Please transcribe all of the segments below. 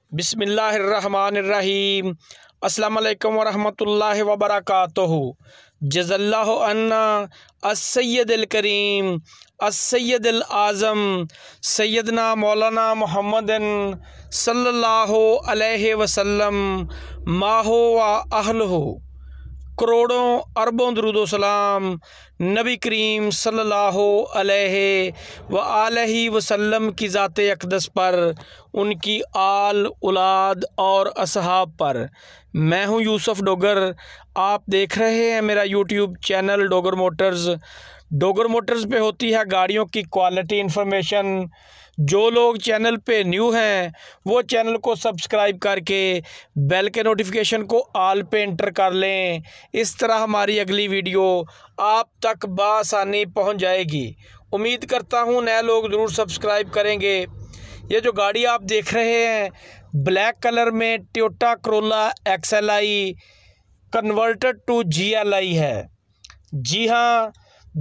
बिस्मिल्लाहिर्रहमानिर्रहीम। अस्सलाम वालेकुम वरहमतुल्लाहि वबरकातुहू। जज़ल्लाहु अन्ना अस्सय्यदुल करीम अस्सय्यदुल आज़म सैयदना मौलाना मुहम्मदन सल्लल्लाहु अलैहि वसल्लम माहो व अहलहु। करोड़ों अरबों दुरूदो सलाम नबी करीम सल्लल्लाहु अलैहि व आलिहि वसल्लम की ज़ात अक़दस पर, उनकी आल औलाद और असहाब पर। मैं हूं यूसुफ डोगर। आप देख रहे हैं मेरा YouTube channel Dogar motors. Dogar motors पे होती है गाड़ियों की क्वालिटी इन्फॉर्मेशन। जो लोग चैनल पे न्यू हैं वो चैनल को सब्सक्राइब करके बेल के नोटिफिकेशन को ऑल पे एंटर कर लें। इस तरह हमारी अगली वीडियो आप तक बआसानी पहुंच जाएगी। उम्मीद करता हूं नए लोग ज़रूर सब्सक्राइब करेंगे। ये जो गाड़ी आप देख रहे हैं ब्लैक कलर में Toyota Corolla XLI converted to GLI है। जी हाँ,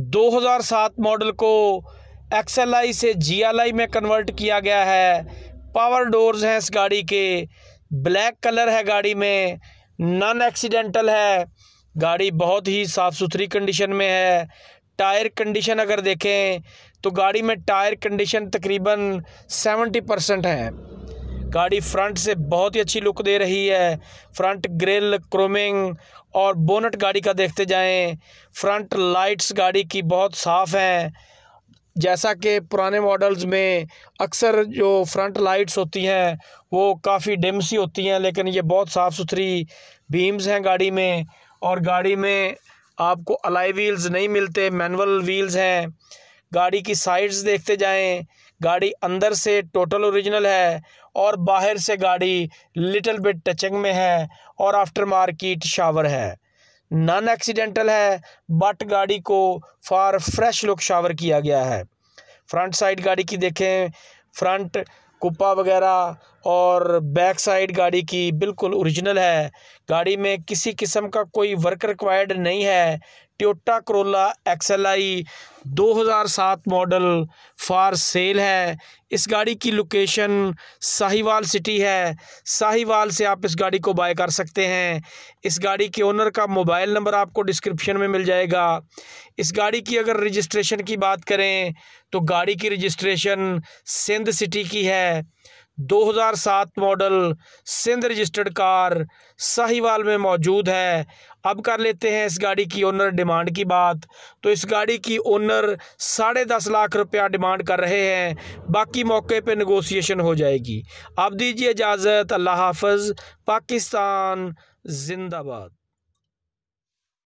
2007 मॉडल को XLI से GLI में कन्वर्ट किया गया है। पावर डोर्स हैं इस गाड़ी के। ब्लैक कलर है गाड़ी में। नॉन एक्सीडेंटल है। गाड़ी बहुत ही साफ़ सुथरी कंडीशन में है। टायर कंडीशन अगर देखें तो गाड़ी में टायर कंडीशन तकरीबन 70% है। गाड़ी फ्रंट से बहुत ही अच्छी लुक दे रही है। फ्रंट ग्रिल, क्रोमिंग और बोनट गाड़ी का देखते जाएं। फ्रंट लाइट्स गाड़ी की बहुत साफ़ हैं। जैसा कि पुराने मॉडल्स में अक्सर जो फ्रंट लाइट्स होती हैं वो काफ़ी डिम सी होती हैं, लेकिन ये बहुत साफ़ सुथरी बीम्स हैं गाड़ी में। और गाड़ी में आपको अलॉय व्हील्स नहीं मिलते, मैनुअल व्हील्स हैं। गाड़ी की साइड्स देखते जाएं। गाड़ी अंदर से टोटल ओरिजिनल है और बाहर से गाड़ी लिटिल बिट टचिंग में है और आफ्टर मार्केट शावर है। नॉन एक्सीडेंटल है बट गाड़ी को फॉर फ्रेश लुक शावर किया गया है। फ्रंट साइड गाड़ी की देखें, फ्रंट कुप्पा वगैरह और बैक साइड गाड़ी की बिल्कुल ओरिजिनल है। गाड़ी में किसी किस्म का कोई वर्क रिक्वायर्ड नहीं है। Toyota Corolla XLI 2007 model for sale है। इस गाड़ी की लोकेशन साहिवाल सिटी है। साहिवाल से आप इस गाड़ी को बाय कर सकते हैं। इस गाड़ी के ओनर का मोबाइल नंबर आपको डिस्क्रिप्शन में मिल जाएगा। इस गाड़ी की अगर रजिस्ट्रेशन की बात करें तो गाड़ी की रजिस्ट्रेशन सिंध सिटी की है। 2007 model Sindh registered car Sahiwal में मौजूद है। अब कर लेते हैं इस गाड़ी की ओनर डिमांड की बात। तो इस गाड़ी की ओनर 10.5 लाख रुपया डिमांड कर रहे हैं। बाकी मौके पे नेगोशिएशन हो जाएगी। आप दीजिए इजाज़त। अल्लाह हाफ़िज़। पाकिस्तान जिंदाबाद।